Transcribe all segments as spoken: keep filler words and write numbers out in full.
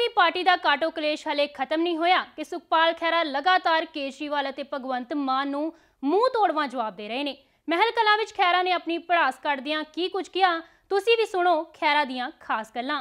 आदमी पार्टी का काटो कलेश हले खत्म नहीं होया कि सुखपाल खैरा लगातार केजरीवाल ते भगवंत मान नूं मूँह तोड़वा जवाब दे रहे ने। महल कलां विच खैरा ने अपनी भड़ास कढदियां की कुछ किया, तुसीं भी सुणो खैरा दियां खास गल्लां।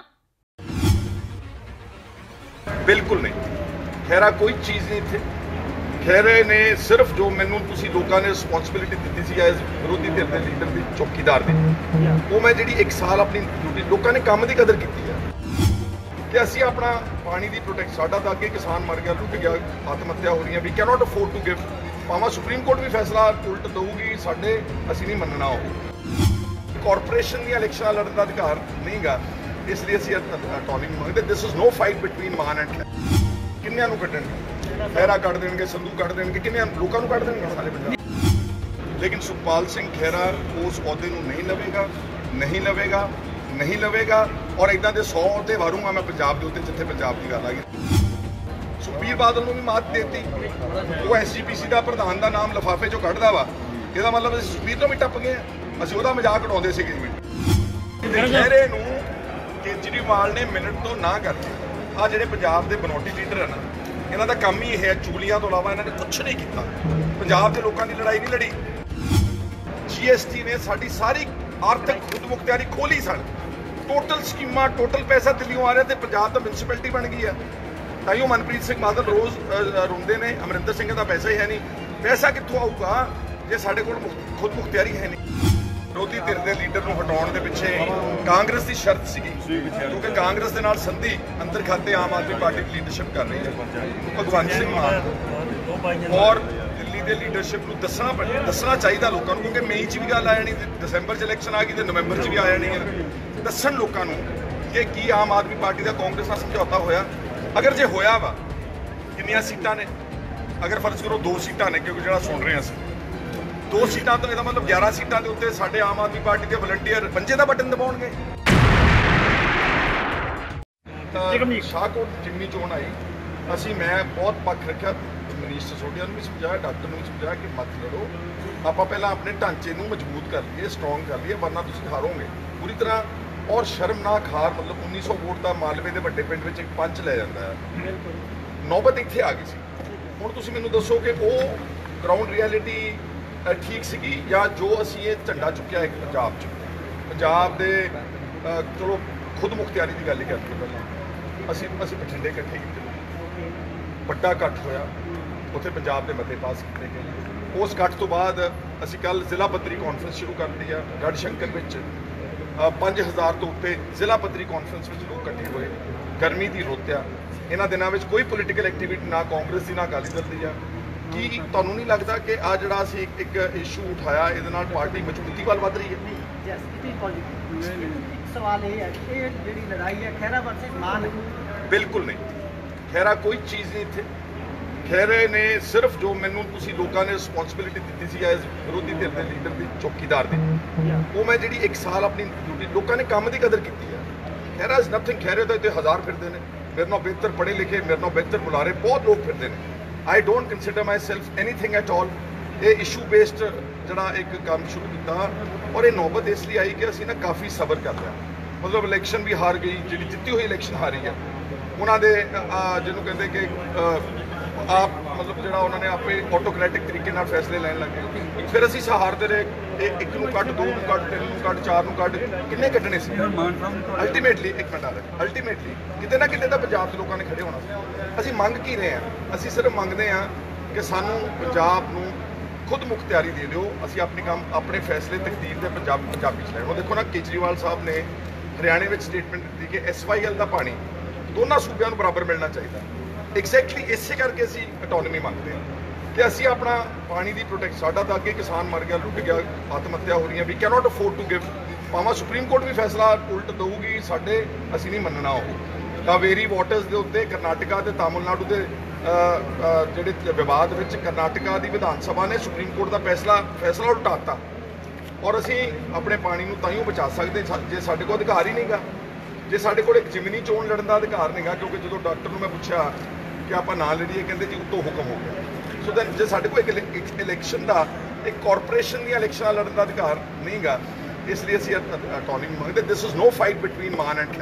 बिल्कुल नहीं, खैरा कोई चीज़ नहीं थे। खैरे ने सिर्फ जो मैनू तुसी लोगों ने रिस्पॉन्सिबिलिटी दी सी एज विरोधी धिर के लीडर की चौकीदार की, वो मैं जी एक साल अपनी ड्यूटी लोगों ने काम की कदर की है कि असी अपना पानी की प्रोटेक्ट साडा तो अगे किसान मर गया, लुट गया, आत्महत्या हो रही है, we can not afford to give. भावें सुप्रीम कोर्ट भी फैसला उल्ट दूगी, साडे असी नहीं मनना। हो कॉरपोरेशन दी इलैक्शन लड़न का अधिकार नहीं गा, इसलिए असी अटॉर्नी मंगते। This is no fight between Mann and Khaira. किन्नियां नूं कड्डणगे, खैरा कट देंगे, संधू कट देंगे, किन्ने लोगों को कट देंगे सारे पंजाब। लेकिन सुखपाल सिंह खैरा उस अहुदे नूं नहीं लवेगा, नहीं लवेगा, नहीं लवेगा। और इदां दे सौ अहुदे वारूंगा मैं पंजाब के उत्ते जिथे पंजाब की गल आ गई। सुखबीर बादल नूं भी मात देती, वो एस जी पी सी का प्रधान का नाम लिफाफे चों कढ़दा वा, इसदा मतलब असीं सुखबीर तो भी टप गए, असीं उहदा मजाक उड़ाउंदे सीगे। खैरे नूं केजरीवाल ने मिनट तो ना करती। आ जिहड़े पंजाब के बनौटी लीडर है ना, इन्हां दा काम ही यह है, चुगलियां तो इलावा इन्होंने कुछ नहीं किया। पंजाब के लोगों की लड़ाई नहीं लड़ी। जी एस टी ने साड़ी सारी आर्थिक खुद मुख्तियारी खोली सन। टोटल स्कीमां, टोटल पैसा दिल्लियों आ रहा है, पंजाब तो म्यूनसिपैलिटी बन गई है। ताइयों मनप्रीत सिंह बादल रोज़ रोंदे ने, अमरिंदर सिंह का पैसा ही है नहीं। पैसा कित्थों आऊगा जे साडे कोल खुद मुख्तियारी है नहीं। विरोधी धिर के लीडर को हटाने के पिछे कांग्रेस की शर्त सी, क्योंकि कांग्रेस के नाल संधि अंदर खाते आम आदमी पार्टी की लीडरशिप कर रही है भगवंत सिंह मान। और दिल्ली के लीडरशिप को दसना दसना चाहिए लोगों को, क्योंकि मई च भी गल आ जानी, दिसंबर च इलैक्शन आ गई तो नवंबर च भी आ जानी है। दसन लोगों को कि की आम आदमी पार्टी का कांग्रेस नाल समझौता होया, अगर जे होया वा कितनियां सीटां ने, अगर फर्ज करो दो सीटां ने, क्योंकि जो सुन रहे हैं दो सीटां तो यदा मतलब ग्यारह सीटां के उत्ते साडे आम आदमी पार्टी के वलंटियर पंजे का बटन दबाउणगे। शाहकोट जिमनी चोण आई, असी मैं बहुत पक्ष रखा, मनीष सिसोदिया भी समझाया, डॉक्टर ने भी समझाया कि मत लड़ो, आप पहला अपने ढांचे को मजबूत कर लीए, स्ट्रोंग कर लीए, वरना तुसीं हारोगे पूरी तरह। और शर्मनाक हार, मतलब उन्नीस सौ वोट का मालवे के वड्डे पिंड में एक पंच लै जाता है, नौबत इत्थे आ गई सी। हुण तुसीं मैनूं दसो कि वो ग्राउंड रियलिटी ठीक सी, या जो असी ये झंडा चुक्या एक पंजाब च, पंजाब दे चलो खुद मुख्तियारी की गल ही करते पहले असी असी बठिंडे इकट्ठे किए, बड़ा इकट्ठ होया, उत्थे पंजाब के मते पास किए गए। उस इकट्ठ तो बाद असी कल जिला पद्धरी कॉन्फ्रेंस शुरू कर दी है गढ़शंकर में। पाँच हज़ार तो उत्ते जिला पद्धरी कॉन्फ्रेंस में लोग इकट्ठे हुए। गर्मी की रुत आ, इन्हां दिनां विच कोई पोलीटिकल एक्टिविटी ना कांग्रेस की ना अकाली दल की आ। की तुहानूं नहीं लगता कि आ जिहड़ा असीं एक इशू उठाया, इहदे नाल पार्टी मजबूती वाल वध रही है? सवाल ये है कि जिहड़ी लड़ाई है खैरा वर्सेस मान है। बिल्कुल नहीं, खैरा कोई चीज़ नहीं थे। खैरे ने सिर्फ जो मैनू तुसी लोगों ने रिस्पॉन्सिबिलिटी दी सी एज विरोधी धिर के लीडर की चौकीदार की, वो मैं जी एक साल अपनी ड्यूटी लोगों ने काम की कदर की है। Khaira is nothing. खैरे तो इतने हज़ार फिरते हैं, मेरे नाल बेहतर पढ़े लिखे, मेरे नाल बेहतर बुलारे बहुत लोग फिरते हैं। I don't consider myself anything at all. ये इशू बेस्ड जरा एक काम शुरू किया, और ये नौबत इसलिए आई कि असी ना काफ़ी सबर कर लिया। मतलब इलैक्शन भी हार गई, जी जिती हुई इलैक्शन हारी है, उन्होंने जिन्होंने कहते कि आप मतलब जो उन्होंने आपे ऑटोक्रेटिक तरीके नाल फैसले लैन लगे। फिर असी सहारते रहे, एक नूं कट, दो नूं कट, तीन नूं कट, चार नूं कट, किन्ने कट्टने सी। अल्टीमेटली एक मिनट आ रहा, अल्टीमेटली किते ना किते तो पंजाब के लोगों ने खड़े होना सी। असी मंग की रहे हैं, असी सिर्फ मंगते हैं कि सानू पंजाब नूं खुद मुख्तियारी दे दिओ, असी अपनी काम अपने फैसले तकदीर के पंजाब पंजाबी च लैण। देखो ना, केजरीवाल साहब ने हरियाणे में स्टेटमेंट दी कि एस वाई एल का पानी दोनों सूबे को बराबर मिलना चाहिए। एग्जैक्टली इसे करके असी अटोनमी मंगते हैं कि असी अपना पानी की प्रोटेक्ट, साडा तो अगे किसान मर गया, लुट गया, आत्महत्या हो रही है, we can not afford to give. भावें सुप्रीम कोर्ट भी फैसला उल्ट दूगी, साडे असी नहीं मनना। हो कावेरी वाटर्स के उत्ते करनाटका ते तमिलनाडु के जिहड़े विवाद विच करनाटका की विधान सभा ने सुप्रीम कोर्ट का फैसला फैसला उल्टाता, और असी अपने पानी को ताइयों बचा सकते जे साडे कोल अधिकार ही नहीं गा, जे साडे कोल एक जिमनी चोण लड़न का अधिकार नहीं गा। क्योंकि जो डॉक्टर को मैं पूछा कि आप ना लड़ीए, कहते जी उत्तों हुक्म हो गया। सो दैन जे साडे कोल एक इलैक्शन का, एक कॉरपोरेशन दी इलैक्शन लड़न का अधिकार नहीं गा, इसलिए असी अटॉर्नी मंगते। This is no fight between Mann and Khaira.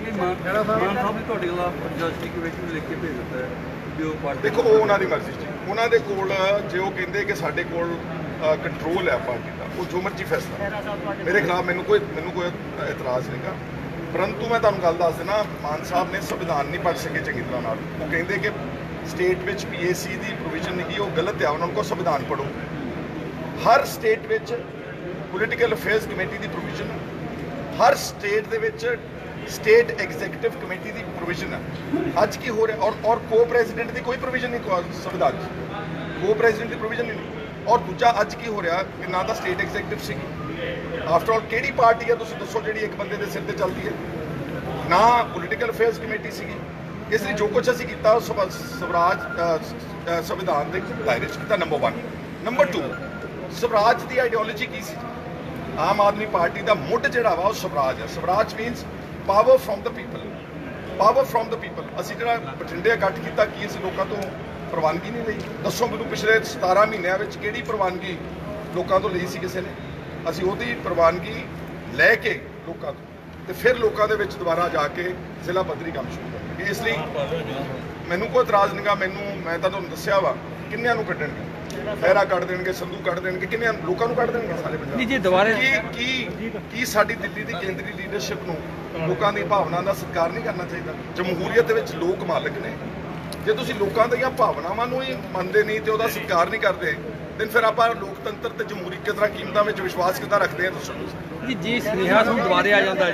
देखो वो उन्होंने मर्जी जी उन्होंने कोल जो वो कहते कि साढ़े कोल कंट्रोल है पार्टी का वो जो मर्जी फैसला मेरे खिलाफ मैंने कोई मैंने कोई एतराज़ नहीं गा परंतु मैं तुहानूं गल दस देना मान साहब ने संविधान नहीं पढ़ सके चंगी तरह नाल वो कहते कि स्टेट विच पी ए सी की प्रोविजन नहीं वो गलत है उन्होंने को संविधान पढ़ो हर स्टेट विच पोलिटिकल अफेयर्स कमेटी की प्रोविजन हर स्टेट दे विच स्टेट एग्जीक्यूटिव कमेटी की प्रोविजन है अज की हो रहा और और को प्रेजिडेंट की कोई प्रोविजन नहीं संविधान को प्रेजिडेंट की प्रोविजन नहीं और दूजा अज की हो रहा कि ना तो स्टेट एग्जीक्यूटिव सी आफ्टर ऑल किहड़ी पार्टी है तुसीं दसो जिहड़ी एक बंदे दे सिर ते चलदी है ना पोलिटिकल अफेयर्स कमेटी सी इसलिए जो कुछ असीं कीता स्वराज संविधान के दायरे च कीता number one number two Swaraj की आइडियोलॉजी की सी आम आदमी पार्टी का मुੱਢ जिहड़ा वा स्वराज है Swaraj means power from the people power from the people असीं जिहड़ा बठिंडे इकट्ठ कीता की असीं लोकां तो प्रवानगी नहीं लई दसो मैनूं पिछले सतारह महीनों में किहड़ी प्रवानगी लोकां तो लई सी किसी ने असीं उहदी प्रवानगी लैके लोकां तो ते फिर लोकां दे विच दुबारा जाके जिला पद्धरी काम शुरू करेंगे इसलिए मैनूं कोई इतराज़ नहीं गा मैनूं मैं तां तुहानूं दस्सिया वा किन्नियां नूं कड्डणगे खैरा कट देंगे संधू कट देंगे किन्ने लोगों कट देंगे सारे पंजाब की की साडी दिल्ली की केंद्रीय लीडरशिप नूं लोगों की भावना का सत्कार नहीं करना चाहिए जमहूरीयत विच लोक मालक ने जे तुसीं लोगों दी भावनावां नूं ही मनदे नहीं तो उहदा सत्कार नहीं करते then फिर आप लोकतंत्र ते जमहूरी की तरह कीमतां विच विश्वास किद्दां रखते हैं दसो जी जी स्नेहा तुहानूं दुबारे आ जांदा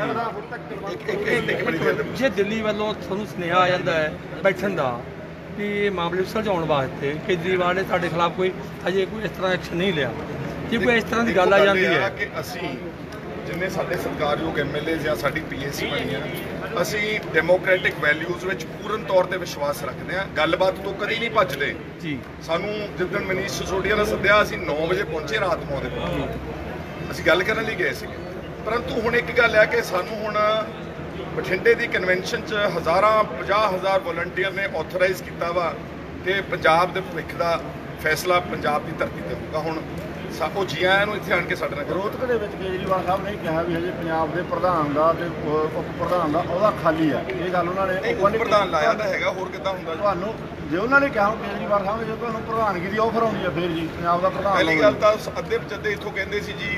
जी जे दिल्ली वालों तुहानूं स्नेहा आ जांदा है बैठण दा कि मामले सुलझाउण वास्ते केजरीवाल ने साडे खिलाफ कोई अजे कोई इस तरह एक्शन नहीं लिया जे कोई इस तरह की गल आ जाती है कि असीं जिन्ने साडे सरकारयोग एम एल ए या साडी पी ए सी बनी है असीं डेमोक्रेटिक वैल्यूज़ विच पूर्ण तौर पर विश्वास रखते हैं गलबात तो कदी नहीं भजदे जी सानूं जिद्दण मनीष सिसोदिया ने सद्दिया असीं नौ बजे पहुंचे रात नौ बजे असीं गल करन लई गए सीगे परंतु हुण एक गल है कि सानूं हुण बठिंडे की कन्वेंशन च हज़ारां पचास हज़ार वॉलंटियर ने ऑथोराइज किया वा कि पंजाब के भविख का फैसला पंजाब की धरती पर होगा हुण वो जी आया नूं इत्थे आण के साडे नाल रोहतक दे विच केजरीवाल साहब ने कहा भी हजे पंजाब के प्रधान का ते उप प्रधान का ओहदा खाली है ये गल उन्होंने उप प्रधान लाया तो हैगा होर किद्दां हुंदा तुहानूं जे उन्होंने कहा केजरीवाल साहब ने जो तुहानूं प्रधानगी दी ऑफर आउंदी है फिर जी पंजाब का प्रधान पहली गल तां अद्धे जद्दे इत्थों कहंदे सी जी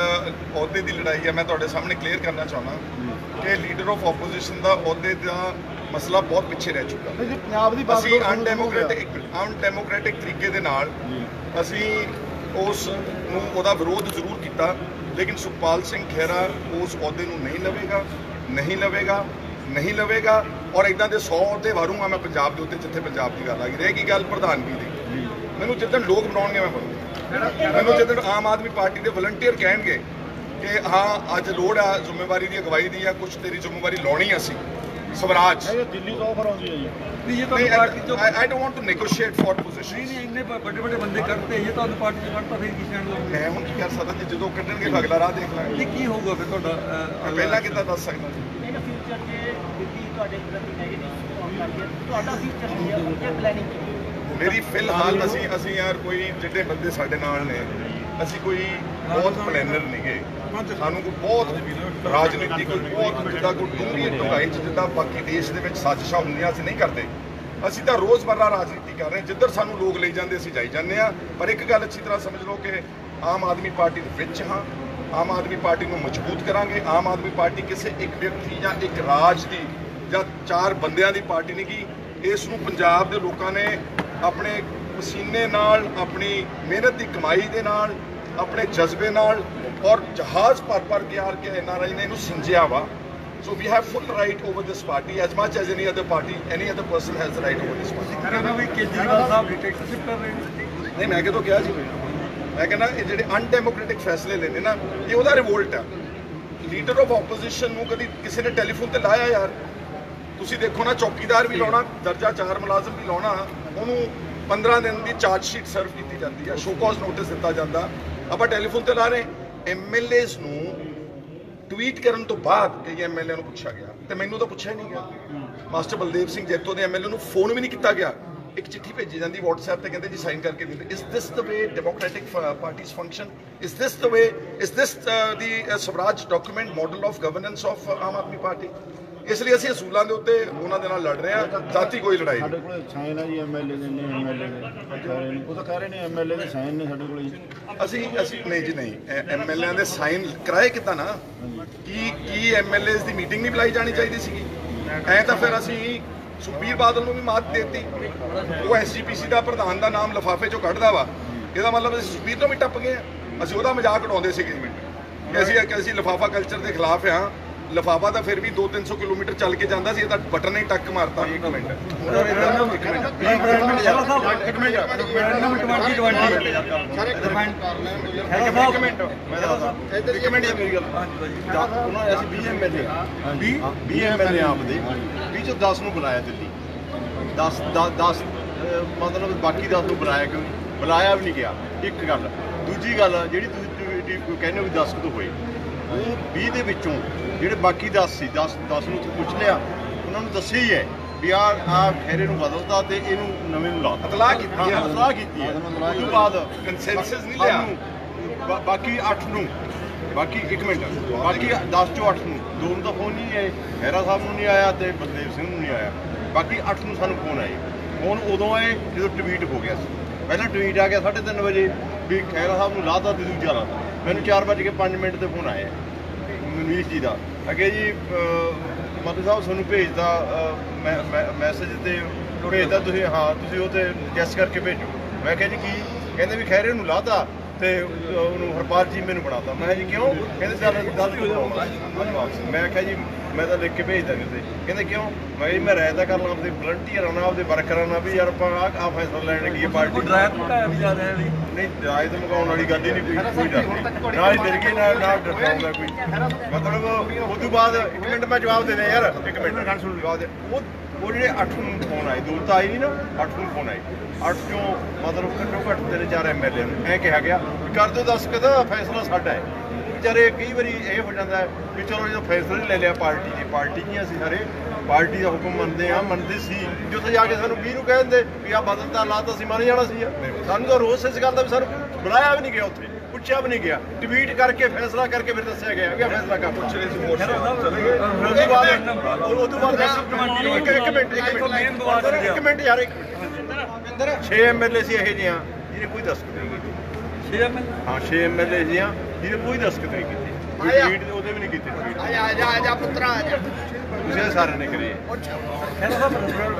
अहुदे दी लड़ाई है मैं तुहाडे सामने क्लीयर करना चाहुंदा कि लीडर ऑफ ओपोजिशन का अहुदे दा मसला बहुत पिछे रह चुका पंजाब दी असीं अनडैमोक्रेटिक अनडैमोक्रेटिक तरीके दे नाल असीं उस ਉਹਦਾ विरोध जरूर किया लेकिन सुखपाल सिंह खैरा उस अहुदे नूं नहीं लवेगा नहीं लवेगा नहीं लवेगा और इदां दे सौ अहुदे वारूंगा मैं पंजाब के उत्ते जिथे पंजाब की गल आ गई रहेगी गल प्रधानगी दी मैनूं जिद्दण लोग बनाउणगे मैं बनूंगा मैनूं जिद्दण आम आदमी पार्टी के वलंटियर कहणगे कि हाँ अज लोड़ आ जिम्मेवारी की अगवाई दी या कुछ तेरी जिम्मेवारी लाउणी असीं स्वराज दिल्ली तो ऑफर आउंदी है जी ये तो पार्टी जो I don't want to negotiate for position नहीं इन्ने बड़े बड़े बंदे करते ये तो पार्टी करता फिर किसी ने मैं हुण की कर सकदा जी जदों कड्डणगे अगला राह देख लांगे ये की होगा फिर ਤੁਹਾਡਾ ਪਹਿਲਾਂ ਕਿੱਦਾਂ ਦੱਸ ਸਕਦਾ ਇਹਦਾ ਫਿਊਚਰ ਜੇ ਦਿੱਲੀ ਤੁਹਾਡੇ ਪ੍ਰਤੀ ਨੈਗੇਟਿਵ ਆਉਣ ਲੱਗ ਗਿਆ ਤੁਹਾਡਾ ਫਿਊਚਰ ਕੀ ਹੈ ਕੀ ਪਲੈਨਿੰਗ ਕੀ ਮੇਰੀ ਫਿਲਹਾਲ ਅਸੀਂ ਅਸੀਂ ਯਾਰ ਕੋਈ ਜਿਹੜੇ ਬੰਦੇ ਸਾਡੇ ਨਾਲ ਨੇ ਅਸੀਂ ਕੋਈ ਬਹੁਤ ਪਲੈਨਰ ਨਹੀਂ ਗਏ ਸਾਨੂੰ ਕੋਈ ਬਹੁਤ ਰਾਜਨੀਤੀ ਕੋਈ ਬਹੁਤ ਜਿੱਦਾਂ ਕੋਈ ਡੂੰਘੀ ਡੂੰਘਾਈ ਚ ਜਿੱਦਾਂ ਬਾਕੀ ਦੇਸ਼ ਦੇ ਵਿੱਚ ਸਾਜ਼ਿਸ਼ਾਂ ਹੁੰਦੀਆਂ ਅਸੀਂ ਨਹੀਂ ਕਰਦੇ ਅਸੀਂ ਤਾਂ ਰੋਜ਼ਮर्रा ਰਾਜਨੀਤੀ ਕਰ ਰਹੇ ਜਿੱਧਰ ਸਾਨੂੰ ਲੋਕ ਲਈ ਜਾਂਦੇ ਅਸੀਂ ਜਾਈ ਜਾਂਦੇ ਆ ਪਰ ਇੱਕ ਗੱਲ ਅੱਛੀ ਤਰ੍ਹਾਂ ਸਮਝ ਲਓ ਕਿ ਆਮ ਆਦਮੀ ਪਾਰਟੀ ਦੇ ਵਿੱਚ ਹਾਂ ਆਮ ਆਦਮੀ ਪਾਰਟੀ ਨੂੰ ਮਜ਼ਬੂਤ ਕਰਾਂਗੇ ਆਮ ਆਦਮੀ ਪਾਰਟੀ ਕਿਸੇ ਇੱਕ ਵਿਅਕਤੀ ਜਾਂ ਇੱਕ ਰਾਜ ਦੀ ਜਾਂ ਚਾਰ ਬੰਦਿਆਂ ਦੀ ਪਾਰਟੀ ਨਹੀਂ ਗੀ ਇਸ ਨੂੰ ਪੰਜਾਬ ਦੇ ਲੋਕਾਂ ਨੇ ਆਪਣੇ ਪਸੀਨੇ ਨਾਲ ਆਪਣੀ ਮਿਹਨਤ ਦੀ ਕਮਾਈ ਦੇ ਨਾਲ ਆਪਣੇ ਜਜ਼ਬੇ ਨਾਲ और जहाज पर पर के आर के एन आर आई ने इन्हू संजिया वा so we have full right over this party as much as any other party any other person has the right over this party Kejriwal साहब डिक्टेटरशिप कर रहे हैं नहीं मैं तो क्या जी मैं कहना ये जो अनडेमोक्रेटिक फैसले लेने ना ये वह रिवोल्ट है लीडर ऑफ ओपोजिशन नूं कभी किसी ने टैलीफोन ते लाया यार तुसीं देखो ना चौकीदार भी लाउणा दर्जा चार मुलाजम भी लाउणा उहनूं पंद्रह दिन की चार्जशीट सर्व की जाती है शो कॉज नोटिस दिता जाता आपां टैलीफोन ते ला रहे एम एल एज नूं ट्वीट करन तो बाद कई एम एल ए नूं पुछा गया तो मैनूं तो पुछा ही नहीं गया मास्टर बलदेव सिंह जैतो दे एम एल ए नूं फोन भी नहीं किया गया एक चिट्ठी भेजी जाती व्हाट्सएप ते कहते जी साइन करके देते is this the way democratic parties function is this the way is this the Swaraj document model of governance of Aam Aadmi party ਇਸ ਲਈ ਅਸੀਂ ਅਸੂਲਾਂ ਦੇ ਉੱਤੇ ਉਹਨਾਂ ਦੇ ਨਾਲ ਲੜ ਰਹੇ ਹਾਂ, ਜ਼ਾਤੀ ਕੋਈ ਲੜਾਈ ਸਾਡੇ ਨਹੀਂ। ਕੋਲ ਸਾਈਨ ਹੈ ਜੀ ਐਮਐਲਏ ਦੇ, ਨੇ ਐਮਐਲਏ ਦੇ ਕਹਿ ਰਹੇ ਨੇ, ਉਹ ਤਾਂ ਕਹਿ ਰਹੇ ਨੇ ਐਮਐਲਏ ਦੇ ਸਾਈਨ ਨੇ ਸਾਡੇ ਕੋਲ ਜੀ। ਅਸੀਂ ਅਸੀਂ ਨਹੀਂ ਜੀ ਨਹੀਂ, ਐਮਐਲਏਆਂ ਦੇ ਸਾਈਨ ਕਰਾਏ ਕਿੱਦਾਂ ਨਾ, ਕੀ ਕੀ ਐਮਐਲਏਸ ਦੀ ਮੀਟਿੰਗ ਨਹੀਂ ਬੁਲਾਈ ਜਾਣੀ ਚਾਹੀਦੀ ਸੀਗੀ? ਐਂ ਤਾਂ ਫਿਰ ਅਸੀਂ ਸੁਖਬੀਰ ਬਾਦਲ ਨੂੰ ਵੀ ਮਾਤ ਦੇਤੀ। ਉਹ ਐਸਜੀਪੀਸੀ ਦਾ ਪ੍ਰਧਾਨ ਦਾ ਨਾਮ ਲਿਫਾਫੇ ਚੋਂ ਕੱਢਦਾ ਵਾ, ਇਹਦਾ ਮਤਲਬ ਅਸੀਂ ਸੁਖਬੀਰ ਤੋਂ ਵੀ ਟੱਪ ਗਏ ਹਾਂ। ਅਸੀਂ ਉਹਦਾ ਮਜ਼ਾਕ ਉਡਾਉਂਦੇ ਸੀਗੇ ਕਿ ਅਸੀਂ ਕਿ ਅਸੀਂ ਲਿਫਾਫਾ ਕਲਚਰ ਦੇ ਖਿਲਾਫ ਹਾਂ। ਲਿਫਾਫਾ ਤਾਂ ਫਿਰ ਵੀ ਦੋ ਤਿੰਨ ਸੌ ਕਿਲੋਮੀਟਰ ਚੱਲ ਕੇ ਜਾਂਦਾ ਸੀ, ਇਹਦਾ ਬਟਨ ਨਹੀਂ ਟੱਕ ਮਾਰਤਾ। ਇੱਕ ਮਿੰਟ ਅਸੀਂ ਵੀਹ ਐਮਐਲਏ ਵੀਹ ਐਮਐਲਏ ਆਪਦੇ ਵੀਹ ਚੋਂ ਦਸ ਨੂੰ ਬੁਲਾਇਆ ਦਿੱਲੀ, ਦਸ ਦਸ ਮਤਲਬ ਬਾਕੀ ਦਸ ਨੂੰ ਬੁਲਾਇਆ ਕਿਉਂ? ਬੁਲਾਇਆ ਵੀ ਨਹੀਂ ਗਿਆ। ਇੱਕ ਗੱਲ। ਦੂਜੀ ਗੱਲ ਜਿਹੜੀ ਤੁਸੀਂ ਕਹਿੰਦੇ ਹੋ ਵੀ ਦਸ ਤੋਂ ਹੋਏ, ਉਹ ਵੀਹ ਦੇ ਵਿੱਚੋਂ ਜਿਹੜੇ ਬਾਕੀ ਦਸ ਸੀ, ਦਸ ਦਸ ਨੂੰ ਪੁੱਛ ਲਿਆ, ਉਹਨਾਂ ਨੂੰ ਦੱਸਿਆ ਹੀ ਹੈ ਵੀ ਆਹ ਆਹ ਖੈਰੇ ਨੂੰ ਬਦਲਦਾ ਤੇ ਇਹਨੂੰ ਨਵੇਂ ਨੂੰ ਲਾ ਇਤਲਾਹ ਕੀਤੀ ਹੈ, ਇਤਲਾਹ ਕੀਤੀ ਹੈ। ਉਸ ਤੋਂ ਬਾਅਦ ਕੰਸੈਂਸਸ ਨਹੀਂ ਲਿਆ। ਬਾ- ਬਾਕੀ ਅੱਠ ਨੂੰ ਬਾਕੀ ਇੱਕ ਮਿੰਟ ਬਾਕੀ ਦਸ ਚੋਂ ਅੱਠ ਨੂੰ, ਦੋ ਨੂੰ ਤਾਂ ਫੋਨ ਨਹੀਂ ਆਏ, ਖਹਿਰਾ ਸਾਹਿਬ ਨੂੰ ਨਹੀਂ ਆਇਆ ਤੇ ਬਲਦੇਵ ਸਿੰਘ ਨੂੰ ਨਹੀਂ ਆਇਆ। ਬਾਕੀ ਅੱਠ ਨੂੰ ਸਾਨੂੰ ਫੋਨ ਆਏ। ਫੋਨ ਉਦੋਂ ਆਏ ਜਦੋਂ ਟਵੀਟ ਹੋ ਗਿਆ ਸੀ। ਪਹਿਲਾਂ ਟਵੀਟ ਆ ਗਿਆ ਸਾਢੇ ਤਿੰਨ ਵਜੇ ਵੀ ਖਹਿਰਾ ਸਾਹਿਬ ਨੂੰ ਲਾਤਾ ਤੇ ਦੂਜਾ ਲਾਤਾ। ਮੈਨੂੰ ਚਾਰ ਵੱਜ ਕੇ ਪੰਜ ਮਿੰਟ ਤੇ ਫੋਨ ਆਇਆ ਮਨੀਸ਼ ਜੀ ਦਾ, ਅੱਗੇ ਜੀ ਮਧੂ ਸਾਹਿਬ ਤੁਹਾਨੂੰ ਭੇਜਦਾ ਮੈਸੇਜ ਤੇ ਭੇਜਦਾ ਤੁਸੀਂ, ਹਾਂ ਤੁਸੀਂ ਉਹ ਤੇ ਗੈਸ ਕਰਕੇ ਭੇਜੋ। ਮੈਂ ਕਿਹਾ ਜੀ ਕੀ? ਕਹਿੰਦੇ ਵੀ ਖਹਿਰੇ ਨੂੰ ਲਾਤਾ ਤੇ ਉਹਨੂੰ ਹਰਪਾਲ ਜੀ ਮੈਨੂੰ ਬਣਾਤਾ। ਮੈਂ ਕਿਹਾ ਜੀ ਕਿਉਂ? ਕਹਿੰਦੇ ਚੱਲ ਗਲਤੀ ਹੋ ਜਾਊਗੀ। ਮੈਂ ਕਿਹਾ ਜੀ ਮੈਂ ਤਾਂ ਲਿਖ ਕੇ ਭੇਜ ਦਾਂਗੇ ਤੇ ਕਹਿੰਦੇ ਕਿਉਂ? ਮੈਂ ਕਿਹਾ ਮੈਂ ਰਾਇਤਾ ਕਰਨਾ ਆਪਦੇ ਵਲੰਟੀਅਰਾਂ ਨਾਲ, ਆਪਦੇ ਵਰਕਰਾਂ ਨਾਲ ਵੀ ਯਾਰ ਆਪਾਂ ਆਹ ਫੈਸਲਾ ਲੈਣ ਲੱਗੀ ਹੈ ਪਾਰਟੀ। ਡਰਾਈਵ ਮੁਕਾਇਆ ਵੀ ਜਾ ਰਿਹਾ ਜੀ। ਨਹੀਂ ਰਾਇਤ ਮੁਕਾਉਣ ਵਾਲੀ ਗੱਲ ਹੀ ਨਹੀਂ, ਕੋਈ ਕੋਈ ਡਰ ਨਹੀਂ। ਨਾ ਹੀ ਡਰ ਗਏ ਨਾ ਨਾ ਡਰਾਉਂਦਾ ਕੋਈ। ਮਤਲਬ ਉਸ ਤੋਂ ਬਾਅਦ ਇੱਕ ਮਿੰਟ ਮੈਂ ਜਵਾਬ ਦੇ ਦਿਆਂ ਯਾਰ, ਇੱਕ ਮਿੰਟ ਗੱਲ ਸੁਣ ਜਵਾਬ ਦੇ। ਉਹ ਉਹ ਜਿਹੜੇ ਅੱਠ ਨੂੰ ਫੋਨ ਆਏ, ਦੋ ਤਾਂ ਆਏ ਨਹੀਂ ਨਾ, ਅੱਠ ਨੂੰ ਫੋਨ ਆਏ। ਅੱਠ ਚੋਂ ਮਤਲਬ ਘੱਟੋ ਘੱਟ ਤਿੰਨ ਚਾਰ ਐਮਐਲਏ ਨੂੰ ਐਂ ਕਿਹਾ ਗਿਆ ਵੀ ਕਰ ਦਿਓ ਦੱਸ ਕਦਾ ਫੈਸਲਾ ਸਾਡਾ ਹੈ। ਵਿਚਾਰੇ ਕਈ ਵਾਰੀ ਇਹ ਹੋ ਜਾਂਦਾ ਹੈ ਵੀ ਚਲੋ ਜਦੋਂ ਫੈਸਲਾ ਨਹੀਂ ਲੈ ਲਿਆ ਪਾਰਟੀ ਦੀ, ਪਾਰਟੀ ਕੀ ਅਸੀਂ ਸਾਰੇ ਪਾਰਟੀ ਦਾ ਹੁਕਮ ਮੰਨਦੇ ਆ, ਮੰਨਦੇ ਸੀ। ਜਦੋਂ ਜਾ ਕੇ ਸਾਨੂੰ ਵੀਹ ਨੂੰ ਕਹਿ ਦਿੰਦੇ ਵੀ ਆਹ ਬਦਲਤਾ ਲਾ ਤਾਂ ਅਸੀਂ ਮੰਨ ਜਾਣਾ ਸੀ। ਸਾਨੂੰ ਤਾਂ ਰੋਸ ਇਸ ਗੱਲ ਦਾ ਵੀ ਸਾਨੂੰ ਬੁਲਾਇਆ ਵੀ ਨਹੀਂ ਗਿਆ, ਉੱਥੇ ਪੁੱਛਿਆ ਵੀ ਨਹੀਂ ਗਿਆ। ਟਵੀਟ ਕਰਕੇ ਫੈਸਲਾ ਕਰਕੇ ਫਿਰ ਦੱਸਿਆ ਗਿਆ ਕਿ ਫੈਸਲਾ ਕਰ ਪੁੱਛ ਰਹੇ ਸੀ ਮੋਰਚੇ ਚਲੇ ਗਏ। ਉਸ ਤੋਂ ਬਾਅਦ ਉਸ ਤੋਂ ਬਾਅਦ ਇੱਕ ਇੱਕ ਮਿੰਟ ਇੱਕ ਮਿੰਟ ਯਾਰ ਇੱਕ ਮਿੰਟ ਛੇ ਐਮਐਲਏ ਸੀ ਇਹ ਜਿਹੇ ਜਿਹਨੇ ਕੋਈ ਦਸਤਖਤ ਨਹੀਂ ਕੀਤੀ। ਛੇ ਐਮਐਲਏ ਹਾਂ ਛੇ ਐਮਐਲਏ ਸੀ ਆ ਜਿਹਨੇ ਕੋਈ ਦਸਤਖਤ ਨਹੀਂ ਕੀਤੀ, ਕੋਈ ਟਵੀਟ ਉਹਦੇ ਵੀ ਨਹੀਂ ਕੀਤੇ। ਟਵੀਟ ਆ ਜਾ ਆ ਜਾ ਪੁੱਤਰਾ ਆ ਜਾ। ਤੁਸੀਂ ਸਾਰਿਆਂ ਨੇ ਕਰੀ। ਖਹਿਰਾ ਸਾਹਿਬ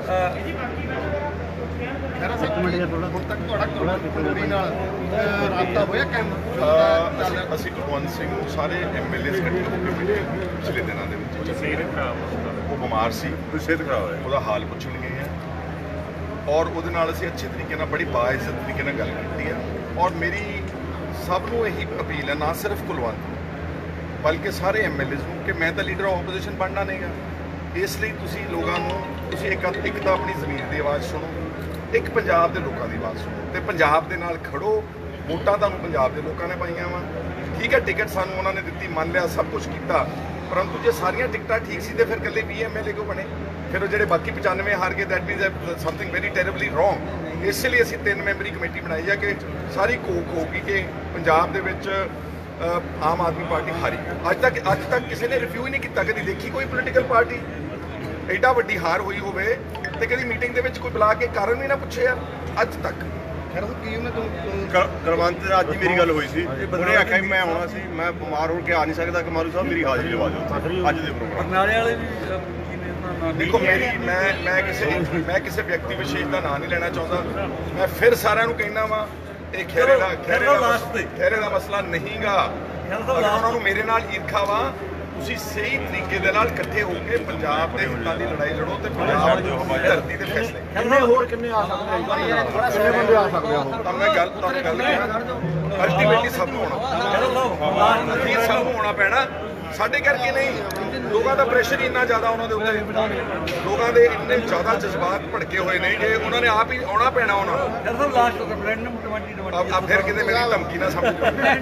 ਖਹਿਰਾ ਸਾਹਿਬ ਹੁਣ ਤੱਕ ਤੁਹਾਡਾ ਕੋਲੋਰੀ ਨਾਲ ਰਾਬਤਾ ਹੋਇਆ ਕੈਂਪ? ਅਸੀਂ ਅਸੀਂ ਕੁਲਵੰਤ ਸਿੰਘ ਨੂੰ ਸਾਰੇ ਐਮਐਲਏ ਇਕੱਠੇ ਹੋ ਕੇ ਮਿਲੇ ਪਿਛਲੇ ਦਿਨਾਂ ਦੇ ਵਿੱਚ। ਉਹ ਬਿਮਾਰ ਸੀ, ਕੋਈ ਸਿਹਤ ਖਰਾਬ ਹੋਇਆ, ਉਹਦਾ ਹਾਲ ਪੁੱਛਣ ਗਏ ਆ ਔਰ ਉਹਦੇ ਨਾਲ ਅਸੀਂ ਅੱਛੇ ਤਰੀਕੇ ਨਾਲ, ਬੜੀ ਬਾਇਜ਼ਤ ਤਰੀਕੇ ਨਾਲ ਗੱਲ ਕੀਤੀ ਆ। ਔਰ ਮੇਰੀ ਸਭ ਨੂੰ ਇਹੀ ਅਪੀਲ ਹੈ, ਨਾ ਸਿਰਫ ਕੁਲਵੰਤ ਬਲਕਿ ਸਾਰੇ ਐਮਐਲਏਜ਼ ਨੂੰ, ਕਿ ਮੈਂ ਤਾਂ ਲੀਡਰ ਆਫ ਆਪੋਜੀਸ਼ਨ ਬਣਨਾ ਨਹੀਂਗਾ। ਇਸ ਲਈ ਤੁਸੀਂ ਲੋਕਾਂ ਨੂੰ, ਤੁਸੀਂ ਇੱਕ ਇੱਕ ਤਾਂ ਆਪਣੀ ਜ਼ਮੀਰ ਦੀ ਆਵਾਜ਼ ਸੁਣੋ, ਇੱਕ ਪੰਜਾਬ ਦੇ ਲੋਕਾਂ ਦੀ ਆਵਾਜ਼ ਸੁਣੋ ਤੇ ਪੰਜਾਬ ਦੇ ਨਾਲ ਖੜੋ। ਵੋਟਾਂ ਤੁਹਾਨੂੰ ਪੰਜਾਬ ਦੇ ਲੋਕਾਂ ਨੇ ਪਾਈਆਂ ਵਾ, ਠੀਕ ਹੈ, ਟਿਕਟ ਸਾਨੂੰ ਉਹਨਾਂ ਨੇ ਦਿੱਤੀ, ਮੰਨ ਲਿਆ, ਸਭ ਕੁਝ ਕੀਤਾ, ਪਰੰਤੂ ਜੇ ਸਾਰੀਆਂ ਟਿਕਟਾਂ ਠੀਕ ਸੀ ਤੇ ਫਿਰ ਇਕੱਲੇ ਵੀਹ ਐਮਐਲਏ ਕਿਉਂ ਬਣੇ? ਫਿਰ ਉਹ ਜਿਹੜੇ ਬਾਕੀ ਪਚਾਨਵੇਂ ਹਾਰ ਗਏ, that means something very terribly wrong. ਇਸ ਲਈ ਅਸੀਂ ਤਿੰਨ ਮੈਂਬਰੀ ਕਮੇਟੀ ਬਣਾਈ ਹੈ ਕਿ ਸਾਰੀ ਕੋਕ ਹੋਊਗੀ ਕਿ ਪੰਜਾਬ ਦੇ ਵਿੱਚ ਆਮ ਆਦਮੀ ਪਾਰਟੀ ਹਾਰੀ। ਅੱਜ ਤੱਕ ਅੱਜ ਤੱਕ ਕਿਸੇ ਨੇ ਰਿਵਿਊ ਹੀ ਨਹੀਂ ਕੀਤਾ, ਕਦੀ ਦੇਖੀ ਕੋਈ ਪੋਲੀਟੀਕਲ ਪਾਰਟੀ ਐਡਾ ਵੱਡੀ ਹਾਰ ਹੋਈ ਹੋਵੇ ਤੇ ਕਦੀ ਮੀਟਿੰਗ ਦੇ ਵਿੱਚ ਕੋਈ ਬੁਲਾ ਕੇ ਕਾਰਨ ਵੀ ਨਾ ਪੁੱਛੇ ਯਾਰ ਅੱਜ ਤੱਕ। ਕੀ ਉਹਨੇ ਤੂੰ ਕੁਲਵੰਤ ਨਾਲ ਅੱਜ ਹੀ ਮੇਰੀ ਗੱਲ ਹੋਈ ਸੀ, ਉਹਨੇ ਆਖਿਆ ਮੈਂ ਆਉਣਾ ਸੀ, ਮੈਂ ਬਿਮਾਰ ਹੋ ਕੇ ਆ ਨਹੀਂ ਸਕਦਾ, ਕਮਾਰੂ ਸਾਹਿਬ ਮੇਰੀ ਹਾਜ਼ਰੀ ਲਵਾ ਦਿਓ ਅੱਜ ਦੇ ਪ੍ਰੋਗਰਾਮ। ਬਰਨਾਲੇ ਵਾਲੇ ਵੀ ਦੇਖੋ ਮੇਰੀ ਮੈਂ ਮੈਂ ਕਿਸੇ ਮੈਂ ਕਿਸੇ ਵਿਅਕਤੀ ਵਿਸ਼ੇਸ਼ ਦਾ ਨਾਂ ਨਹੀਂ ਲੈਣਾ ਚਾਹੁੰਦਾ। ਮੈਂ ਫਿਰ ਸਾਰਿਆਂ ਨੂੰ ਕਹਿਣਾ ਵਾ, ਇਹ ਖੈਰੇ ਦਾ ਖੈਰੇ ਦਾ ਖੈਰੇ ਦਾ ਮਸਲਾ ਨਹੀਂਗਾ। ਅਗਰ ਉਹਨਾਂ ਨੂੰ ਮੇਰੇ ਨਾਲ ਈਰਖਾ ਵਾ, ਤੁਸੀਂ ਸਹੀ ਤਰੀਕੇ ਦੇ ਨਾਲ ਇਕੱਠੇ ਹੋ ਕੇ ਪੰਜਾਬ ਦੇ ਹਿੱਤਾਂ ਦੀ ਲੜਾਈ ਲੜੋ ਤੇ ਪੰਜਾਬ ਦੀ ਧਰਤੀ ਦੇ ਫੈਸਲੇ। ਕਿੰਨੇ ਹੋਰ ਕਿੰਨੇ ਆ ਸਕਦੇ ਕਿੰਨੇ ਬੰਦੇ ਆ ਸਕਦੇ ਹੋ? ਤਾਂ ਮੈਂ ਗੱਲ ਤੁਹਾਨੂੰ ਗੱਲ ਕਰਾਂ, ਅਲਟੀਮੇਟਲੀ ਸਭ ਨੂੰ ਹੋਣਾ, ਅਖੀਰ ਸਭ ਨੂੰ ਹੋਣਾ ਪੈਣਾ, ਸਾਡੇ ਕਰਕੇ ਨਹੀਂ। ਲੋਕਾਂ ਦਾ ਪ੍ਰੈਸ਼ਰ ਹੀ ਇੰਨਾ ਜ਼ਿਆਦਾ ਉਹਨਾਂ ਦੇ ਉੱਤੇ, ਲੋਕਾਂ ਦੇ ਇੰਨੇ ਜ਼ਿਆਦਾ ਜਜ਼ਬਾਤ ਭੜਕੇ ਹੋਏ ਨੇ ਕਿ ਉਹਨਾਂ ਨੇ ਆਪ ਹੀ ਆਉਣਾ ਪੈਣਾ ਉਹਨਾਂ ਨੂੰ। ਖਹਿਰਾ ਸਾਹਿਬ ਲਾਸਟ ਰੈਫਰੈਂਡਮ ਟਵੈਂਟੀ ਟਵੈਂਟੀ ਆ ਫਿਰ ਕਿਤੇ ਮੇਰੀ ਧਮਕੀ ਨਾ ਸਮਝ।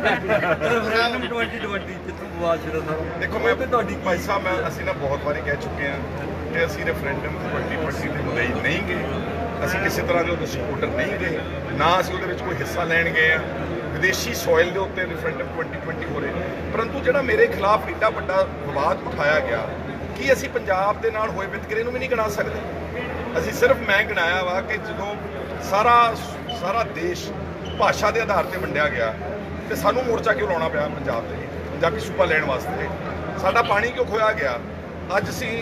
ਰੈਫਰੈਂਡਮ ਟਵੈਂਟੀ ਟਵੈਂਟੀ ਜਿੱਥੋਂ ਬਵਾਦ ਸ਼ਰਾ ਸਾਹਿਬ। ਦੇਖੋ ਮੈਂ ਤੁਹਾਡੀ ਭਾਈ ਸਾਹਿਬ, ਮੈਂ ਅਸੀਂ ਨਾ ਬਹੁਤ ਵਾਰੀ ਕਹਿ ਚੁੱਕੇ ਹਾਂ ਕਿ ਅਸੀਂ ਰੈਫਰੈਂਡਮ ਟਵੈਂਟੀ ਟਵੈਂਟੀ ਦੇ ਲਈ ਨਹੀਂ ਗਏ, ਅਸੀਂ ਕਿਸੇ ਤਰ੍ਹਾਂ ਦੇ ਉਹਦੇ ਸਪੋਰਟਰ ਨਹੀਂ ਗਏ, ਨਾ ਅਸੀਂ ਉਹਦੇ ਵਿੱਚ ਕੋਈ ਹਿੱਸਾ ਲੈਣ ਗਏ ਆ। ਵਿਦੇਸ਼ੀ ਸੋਇਲ ਦੇ ਉੱਤੇ ਰੈਫਰੈਂਡਮ ਟਵੈਂਟੀ ਟਵੈਂਟੀ ਹੋ ਰਹੇ, ਪਰੰਤੂ ਜਿਹੜਾ ਮੇਰੇ ਖਿਲਾਫ ਏਡਾ ਵੱਡਾ ਵਿਵਾਦ ਉਠਾਇਆ ਗਿਆ ਕੀ ਅਸੀਂ ਪੰਜਾਬ ਦੇ ਨਾਲ ਹੋਏ ਵਿਤਕਰੇ ਨੂੰ ਵੀ ਨਹੀਂ ਗਿਣਾ ਸਕਦੇ? ਅਸੀਂ ਸਿਰਫ ਮੈਂ ਗਿਣਾਇਆ ਵਾ ਕਿ ਜਦੋਂ ਸਾਰਾ ਸਾਰਾ ਦੇਸ਼ ਭਾਸ਼ਾ ਦੇ ਆਧਾਰ ਤੇ ਵੰਡਿਆ ਗਿਆ ਤੇ ਸਾਨੂੰ ਮੋਰਚਾ ਕਿਉਂ ਲਾਉਣਾ ਪਿਆ ਪੰਜਾਬ ਦੇ ਪੰਜਾਬੀ ਸੂਬਾ ਲੈਣ ਵਾਸਤੇ? ਸਾਡਾ ਪਾਣੀ ਕਿਉਂ ਖੋਇਆ ਗਿਆ? ਅੱਜ ਅਸੀਂ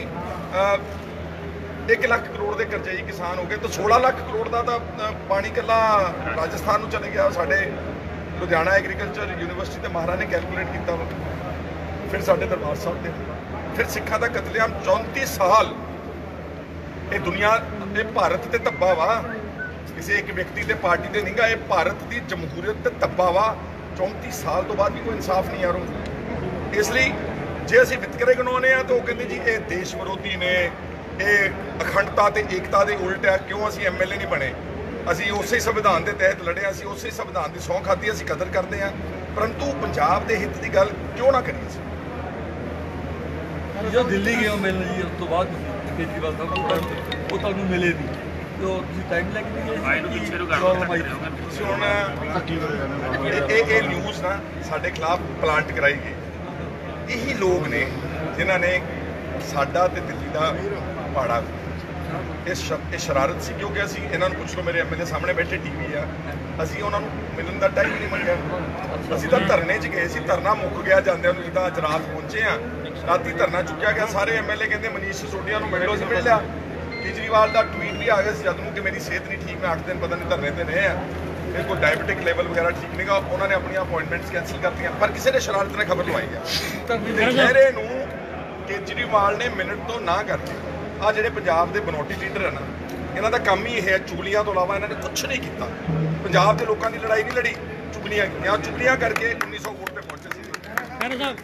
ਇੱਕ ਲੱਖ ਕਰੋੜ ਦੇ ਕਰਜ਼ੇ ਹੀ ਕਿਸਾਨ ਹੋ ਗਏ ਤਾਂ ਸੋਲਾਂ ਲੱਖ ਕਰੋੜ ਦਾ ਤਾਂ ਪਾਣੀ ਇਕੱਲਾ ਰਾਜਸਥਾਨ ਨੂੰ ਚਲੇ ਗਿਆ। ਸਾਡੇ ਲੁਧਿਆਣਾ ਐਗਰੀਕਲਚਰ ਯੂਨੀਵਰਸਿਟੀ ਦੇ ਮਹਾਰਾ ਨੇ ਕੈਲਕੂਲੇਟ ਕੀਤਾ ਵਾ। ਫਿਰ ਸਾਡੇ ਦਰਬਾਰ ਸਾਹਿਬ ਤੇ ਫਿਰ ਸਿੱਖਾਂ ਦਾ ਕਤਲੇਆਮ ਚੌਂਤੀ ਸਾਲ। ਇਹ ਦੁਨੀਆ ਇਹ ਭਾਰਤ ਤੇ ਧੱਬਾ ਵਾ, ਕਿਸੇ ਇੱਕ ਵਿਅਕਤੀ ਤੇ ਪਾਰਟੀ ਤੇ ਨਹੀਂਗਾ, ਇਹ ਭਾਰਤ ਦੀ ਜਮਹੂਰੀਅਤ ਤੇ ਧੱਬਾ ਵਾ। ਚੌਂਤੀ ਸਾਲ ਤੋਂ ਬਾਅਦ ਵੀ ਕੋਈ ਇਨਸਾਫ ਨਹੀਂ ਆ ਰਿਹਾ। ਇਸ ਲਈ ਜੇ ਅਸੀਂ ਵਿਤਕਰੇ ਗਣਾਉਂਦੇ ਆ ਤਾਂ ਉਹ ਕਹਿੰਦੇ ਜੀ ਇਹ ਦੇਸ਼ ਵਿਰੋਧੀ ਨੇ, ਇਹ ਅਖੰਡਤਾ ਤੇ ਏਕਤਾ ਦੇ ਉਲਟ ਹੈ। ਕਿਉਂ ਅਸੀਂ ਐਮ ਐਲ ਏ ਨਹੀਂ ਬਣੇ? ਅਸੀਂ ਉਸੇ ਸੰਵਿਧਾਨ ਦੇ ਤਹਿਤ ਲੜੇ, ਅਸੀਂ ਉਸੇ ਸੰਵਿਧਾਨ ਦੀ ਸਹੁੰ ਖਾਧੀ, ਅਸੀਂ ਕਦਰ ਕਰਦੇ ਹਾਂ, ਪਰੰਤੂ ਪੰਜਾਬ ਦੇ ਹਿੱਤ ਦੀ ਗੱਲ ਕਿਉਂ ਨਾ ਕਰੀਏ? ਅਸੀਂ ਜੋ ਦਿੱਲੀ ਗਏ ਹੋ ਮਿਲਣ ਜੀ, ਉਸ ਤੋਂ ਬਾਅਦ ਕੇਜਰੀਵਾਲ ਸਾਹਿਬ ਉਹ ਤੁਹਾਨੂੰ ਮਿਲੇ ਨਹੀਂ, ਤੁਸੀਂ ਟਾਈਮ ਲੈ ਕੇ ਨਹੀਂ ਗਏ? ਆਈ ਨੂੰ ਪਿੱਛੇ ਨੂੰ ਕਰ ਤੁਸੀਂ ਹੁਣ ਇਹ ਇਹ ਨਿਊਜ਼ ਨਾ ਸਾਡੇ ਖਿਲਾਫ ਪਲਾਂਟ ਕਰਾਈ ਗਈ। ਇਹੀ ਲੋਕ ਨੇ ਜਿਨ੍ਹਾਂ ਨੇ ਸਾਡਾ ਤੇ ਦਿੱਲੀ ਦਾ ਪਾੜਾ ਇਹ ਇਹ ਸ਼ਰਾਰਤ ਸੀ। ਕਿਉਂਕਿ ਅਸੀਂ ਇਹਨਾਂ ਨੂੰ ਪੁੱਛ ਲਓ, ਮੇਰੇ ਐਮ ਐਲ ਏ ਸਾਹਮਣੇ ਬੈਠੇ ਟੀਵੀ ਆ, ਅਸੀਂ ਉਹਨਾਂ ਨੂੰ ਮਿਲਣ ਦਾ ਟਾਈਮ ਨਹੀਂ ਮੰਗਿਆ। ਅਸੀਂ ਤਾਂ ਧਰਨੇ 'ਚ ਗਏ ਸੀ, ਧਰਨਾ ਮੁੱਕ ਗਿਆ ਜਾਂਦਿਆਂ ਨੂੰ, ਜਿੱਦਾਂ ਅੱਜ ਰਾਤ ਪਹੁੰਚੇ ਆ, ਰਾਤੀ ਧਰਨਾ ਚੁੱਕਿਆ ਗਿਆ। ਸਾਰੇ ਐਮ ਐਲ ਏ ਕਹਿੰਦੇ ਮਨੀਸ਼ ਸਿਸੋਦੀਆ ਨੂੰ ਮਿਲ ਲਓ, ਅਸੀਂ ਮਿਲ ਲਿਆ। ਕੇਜਰੀਵਾਲ ਦਾ ਟਵੀਟ ਵੀ ਆ ਗਿਆ ਸੀ ਜਦ ਨੂੰ ਕਿ ਮੇਰੀ ਸਿਹਤ ਨਹੀਂ ਠੀਕ, ਮੈਂ ਅੱਠ ਦਿਨ ਪਤਾ ਨਹੀਂ ਧਰਨੇ ਤੇ ਰਹੇ ਆ, ਮੇਰੇ ਕੋਲ ਡਾਇਬੀਟਿਕ ਲੈਵਲ ਵਗੈਰਾ ਠੀਕ ਨਹੀਂਗਾ। ਉਹਨਾਂ ਨੇ ਆਪਣੀਆਂ ਅਪਾਇੰਟਮੈਂਟਸ ਕੈਂਸਲ ਕਰਤੀਆਂ, ਪਰ ਕਿਸੇ ਨੇ ਸ਼ਰਾਰਤ ਨਾਲ ਖਬਰ ਲਵਾਈ ਆ। ਚਿਹਰੇ ਨੂੰ ਕੇਜਰੀਵਾਲ ਨੇ ਮਿੰਟ ਤੋਂ ਨਾ ਕਰਤੀ। ਆ ਜਿਹੜੇ ਪੰਜਾਬ ਦੇ ਬਨੋਟੀ ਲੀਡਰ ਹਨ, ਇਹਨਾਂ ਦਾ ਕੰਮ ਹੀ ਇਹ ਹੈ, ਚੁਗਲੀਆਂ ਤੋਂ ਇਲਾਵਾ ਇਹਨਾਂ ਨੇ ਕੁਛ ਨਹੀਂ ਕੀਤਾ। ਪੰਜਾਬ ਦੇ ਲੋਕਾਂ ਦੀ ਲੜਾਈ ਨਹੀਂ ਲੜੀ, ਚੁਗਲੀਆਂ ਕੀਤੀਆਂ। ਚੁਗਲੀਆਂ ਕਰਕੇ ਉੱਨੀ ਸੌ ਵੋਟ ਤੇ ਪਹੁੰਚੇ ਸੀ।